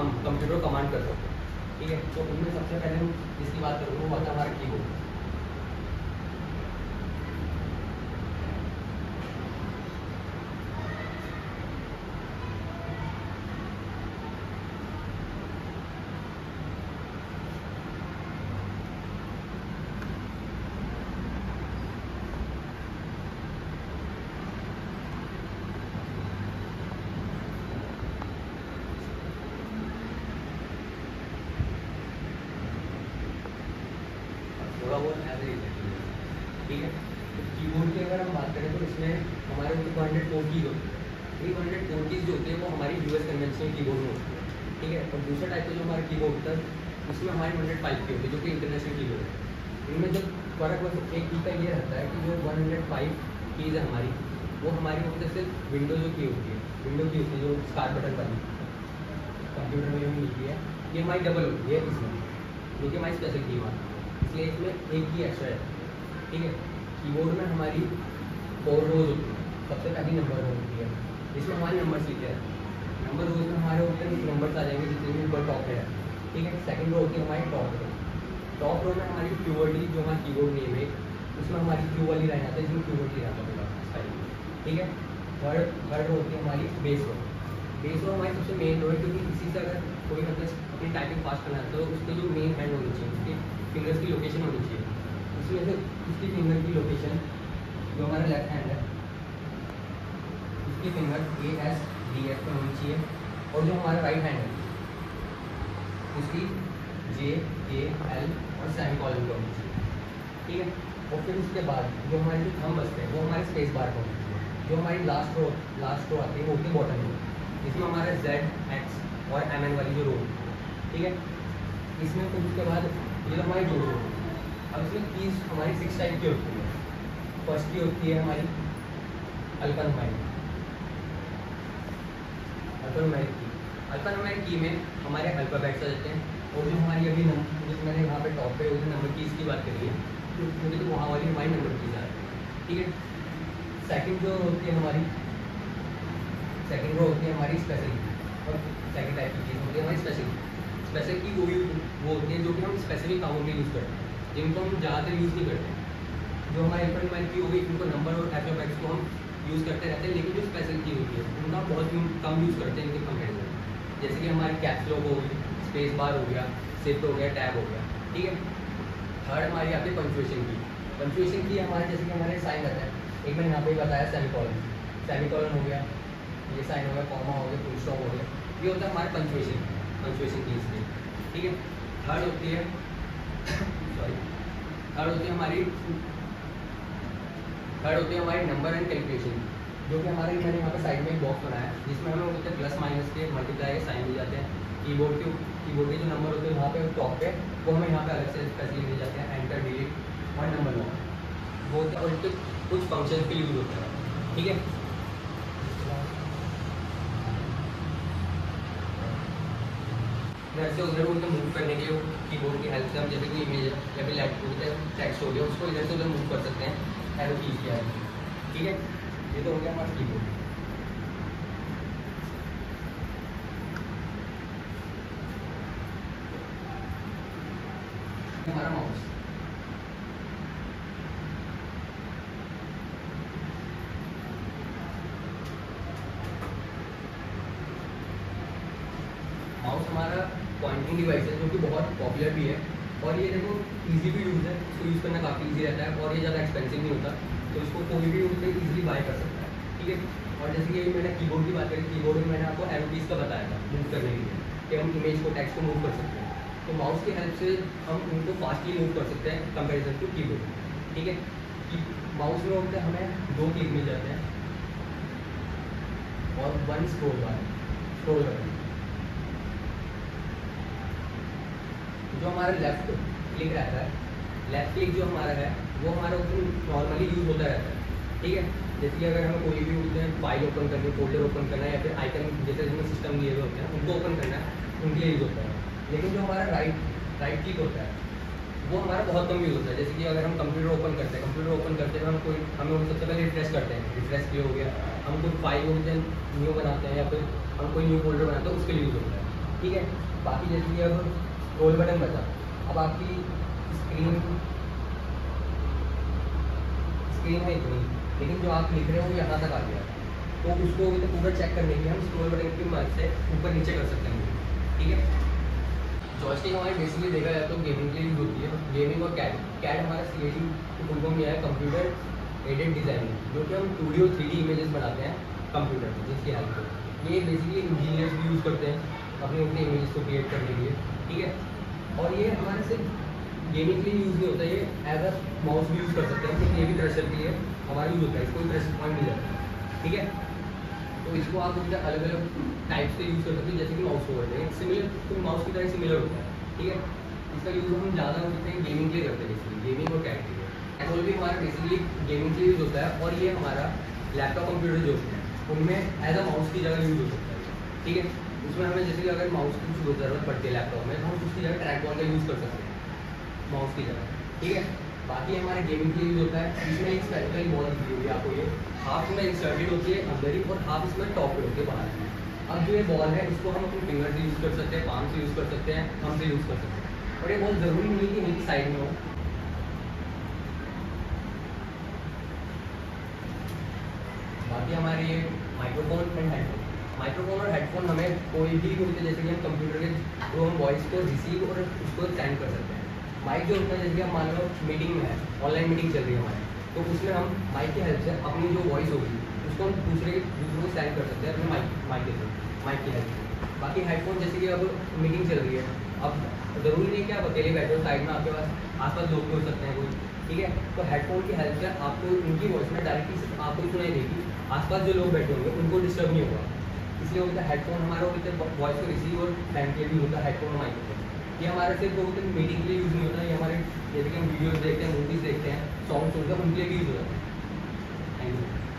हम computer command कर सकते हैं, ठीक है। तो उनमें सबसे पहले हम जिसकी बात करूँ वो होता है हमारा कीबोर्ड। थोड़ा बहुत एवरेज है, ठीक है। तो कीबोर्ड की अगर हम बात करें तो इसमें हमारे 204 कीज होती है। 204 कीज जो होती है वो हमारी यूएस कन्वेंशनल कीबोर्ड में होती है, ठीक है। और दूसरा टाइप का जो हमारा कीबोर्ड होता है उसमें हमारी 105 की होती है जो कि इंटरनेशनल कीबोर्ड है। इनमें जो फर्क बस एक की का ये रहता है कि जो 105 कीज़ है हमारी वो हमारी होती है सिर्फ विंडो जो की होती है, विंडो की होती है जो स्टार्ट बटन वाली कंप्यूटर में जो मिलती है, ये हमारी डबल होती है इसमें, जो कि हमारी स्पेशल की बात है, इसलिए इसमें एक ही एक्स्ट्रा है, ठीक है। कीबोर्ड में हमारी 4 रोज होती है। सबसे पहली नंबर रो होती है, इसमें हमारे नंबर्स लिखे हैं। नंबर रोज में हमारे ऊपर नंबर्स आ जाएंगे जितने भी ऊपर टॉप है, ठीक है। सेकंड रो होती है हमारी टॉप रो। टॉप रो में हमारी क्यूवर्डी जो हमारा कीबोर्ड नेम है उसमें हमारी क्यू वाली लाइन आता है जिसमें क्यूवर्डी आता है, ठीक है। थर्ड रो होती है हमारी बेस रो। बेस रो हमारी सबसे मेन रो है क्योंकि इसी से अगर कोई मतलब अपनी टाइपिंग फास्ट करना है तो उसके जो मेन हैंड होनी चाहिए, उसके फिंगर्स की लोकेशन होनी चाहिए। उसमें से उसकी फिंगर की लोकेशन जो हमारा लेफ्ट हैंड है उसकी फिंगर ASDF पर होनी चाहिए, और जो हमारा राइट हैंड है उसकी JKL और सेमीकोलन पर होनी चाहिए, ठीक है। और फिर उसके बाद जो हमारे जो थंब बसते हैं वो हमारे स्पेस बार पर होनी चाहिए। जो हमारी लास्ट रो आती है वो होती है बॉटम रो, जिसमें हमारे ZX और MN वाली जो रो होती है, ठीक है। इसमें फिर उसके बाद ये हमारी जो रो, अब इसमें कीज हमारी 6 टाइप की होती है। फर्स्ट की होती है हमारी अल्फान्यूमेरिक की। अल्फान्यूमेरिक की में हमारे अल्फ़ाबेट्स आ जाते हैं, और जो हमारी अभी जैसे मैंने यहाँ पे टॉप पे उस नंबर कीज की बात करी है क्योंकि तो वहाँ वाली हमारी नंबर कीज आ रही है, ठीक है। सेकंड जो होती है हमारी सेकंड रो होती है हमारी स्पेशल की, और सेकंड टाइप की चीज़ होती है हमारी स्पेशल की वो होती है जो कि हम स्पेसिफिक कामों में यूज़ करते हैं, जिनको हम ज़्यादातर यूज़ नहीं करते हैं। जो हमारे अल्फ़ान्यूमेरिक की हो गई उनको नंबर और अल्फ़ाबेट्स को हम यूज़ करते रहते हैं, लेकिन जो स्पेशल की होती है उनका बहुत कम यूज़ करते हैं इनके कंपेरिजन। जैसे कि हमारे कैप्स लॉक हो गई, स्पेस बार हो गया, शिफ्ट हो गया, टैब हो गया, ठीक है। थर्ड हमारी आती है पंक्चुएशन की। पंक्चुएशन की हमारे जैसे कि हमारे साइन रहता है, एक मैंने यहाँ पे बताया सेमीकोलन हो गया, ये साइन हो गया, कॉमा हो गया, फुल स्टॉप हो गया, ये होता है हमारे पंक्चुएशन की इसमें, ठीक है। थर्ड होती है हमारी नंबर एंड कैलकुलेशन, जो कि हमारे मैंने यहाँ पे साइड में एक बॉक्स बनाया है जिसमें हमें बोलते हैं प्लस माइनस के मल्टीप्लाई के साइन मिल जाते हैं। कीबोर्ड के जो नंबर होते हैं यहाँ पे टॉप पे वो हमें यहाँ पे अलग से स्पेशली मिल जाते हैं, एंटर, डिलीट और नंबर लॉक वो होता है, और कुछ फंक्शन के यूज होता है, ठीक है। इधर से उधर उनको मूव करने के लिए कीबोर्ड की हेल्प से हम जैसे कोई इमेज या फिर लैपटॉप टेक्स्ट हो गया उसको इधर से उधर मूव कर सकते हैं एरो कीज के हेल्प, ठीक है। ये तो हो गया हमारा कीबोर्ड। हमारा माउस हमारा पॉइंटिंग डिवाइस है जो कि बहुत पॉपुलर भी है, और ये देखो इजी भी यूज़ है, इसको यूज़ करना काफ़ी इजी रहता है और ये ज़्यादा एक्सपेंसिव नहीं होता, तो इसको कोई भी यूज़ इजीली बाय कर सकता है, ठीक है। और जैसे कि मैंने कीबोर्ड की बात करी, कीबोर्ड में मैंने आपको एरो कीज का बताया था मूव करने के लिए कि हम इमेज को टेक्स्ट को मूव कर सकते हैं, तो माउस की हेल्प से हम उनको फास्टली मूव कर सकते हैं कंपेरिजन टू कीबोर्ड, ठीक है। माउस में होते हैं हमें 2 क्लिक मिल जाते हैं और 1 स्क्रॉल करना। जो हमारा लेफ्ट क्लिक रहता है, लेफ्ट क्लिक जो हमारा है वो हमारा नॉर्मली यूज़ होता रहता है, ठीक है। जैसे कि अगर हमें कोई भी उसमें फाइल ओपन करनी है, फोल्डर ओपन करना है या फिर आइकन जैसे जिसमें सिस्टम दिए हुए होते हैं उनको ओपन करना है, उनके लिए यूज़ होता है। लेकिन जो हमारा राइट क्लिक होता है वो हमारा बहुत कम यूज़ होता है। जैसे कि अगर हम कंप्यूटर ओपन करते हैं हम सबसे पहले रिफ्रेश करते हैं, रिफ्रेश किया हो गया, हम कोई फाइल न्यू बनाते हैं या फिर हम कोई न्यू फोल्डर बनाते हैं उसके लिए यूज़ होता है, ठीक है। बाकी जैसे कि अब रोल बटन बचा, अब आपकी स्क्रीन है इतनी, लेकिन जो आप लिख रहे हो वो यहाँ तक आ गया, तो उसको तो पूरा चेक करने के लिए हम स्क्रॉल बटन की मदद से ऊपर नीचे कर सकते हैं, ठीक है। जॉयस्टिक हमारी बेसिकली देखा जाए तो गेमिंग के लिए यूज होती है, गेमिंग और कैड हमारा CAD की फुल फॉर्म है कंप्यूटर एडेड डिजाइनिंग, जो कि हम 2D और 3D इमेजेस बनाते हैं कंप्यूटर में, जिसकी हेल्प से ये बेसिकली इंजीनियर्स भी यूज़ करते हैं अपने अपने इमेजेस को क्रिएट करने के लिए, ठीक है। और ये हमारे सिर्फ गेमिंग के लिए यूज़ नहीं होता, ये एज अ माउस भी यूज़ कर सकते हैं, क्योंकि ये भी क्रशर के लिए हमारा यूज़ होता है, इसको क्रशर पॉइंट मिल जाता है, ठीक है। तो इसको आप उनके अलग अलग टाइप से यूज़ कर सकते हैं, जैसे कि माउस को करते हैं सिमिलर, तो माउस की तरह सिमिलर होता है, ठीक है। इसका यूज़ हम ज़्यादा करते हैं गेमिंग के लिए करते हैं, बेसिकली गेमिंग और कैड के लिए। एसोल भी हमारा बेसिकली गेमिंग के लिए यूज़ होता है, और ये हमारा लैपटॉप कंप्यूटर जो होते हैं उनमें एज अ माउस की जगह यूज़ हो सकता है, ठीक है। उसमें हमें जैसे कि अगर माउस की कुछ ज़रूरत पड़ती है लैपटॉप में, तो हम उसकी जगह ट्रैक बॉल का यूज़ कर सकते हैं माउस की जगह, ठीक है। बाकी हमारे गेमिंग के लिए यूज़ होता है, इसमें एक स्पेसिफिक बॉल दी हुई है आपको, ये हाफ में इंसर्टेड होती है अंदर ही, और हाफ इसमें टॉप पे होती है बाहर की। अब जो ये बॉल है इसको हम अपने फिंगर से यूज़ कर सकते हैं, पाम से यूज़ कर सकते हैं, थंब से यूज़ कर सकते हैं, और ये बहुत ज़रूरी नहीं कि इनकी साइड में हो। बाकी हमारे ये माइक्रोफोन एंड हेडफोन, माइक्रोफोन और हेडफोन हमें कोई भी होते हैं, जैसे कि हम कंप्यूटर के थ्रू हम वॉइस को रिसीव और उसको सेंड कर सकते हैं। माइक जो होता है, जैसे कि हम मान लो मीटिंग में है, ऑनलाइन मीटिंग चल रही है हमारी, तो उसमें हम माइक की हेल्प से अपनी जो वॉइस होगी उसको हम दूसरों को सेंड कर सकते हैं अपने माइक के थ्रू, माइक की हेल्प से। बाकी हेडफोन जैसे कि अब मीटिंग चल रही है, अब ज़रूरी नहीं कि आप अकेले बैठे हो, साइड में आपके पास आसपास लोग भी हो सकते हैं कोई, ठीक है। तो हेडफोन की हेल्प से आपको उनकी वॉइस में डायरेक्टली सिर्फ आपको सुनाई देगी, आसपास जो लोग बैठे होंगे उनको डिस्टर्ब नहीं होगा, इसलिए होता है हेडफोन हमारा होता है वॉइस को रिसीव और सेंड के लिए होता है हेडफोन और माइक्रोफोन। ये हमारा सिर्फ होता है मीटिंग के लिए यूज़ नहीं होता, ये हमारे जैसे कि हम वीडियोज़ देखते हैं, मूवीज़ देखते हैं, सॉन्ग सुनते हैं, उनके लिए भी यूज़ होता है। Thank you.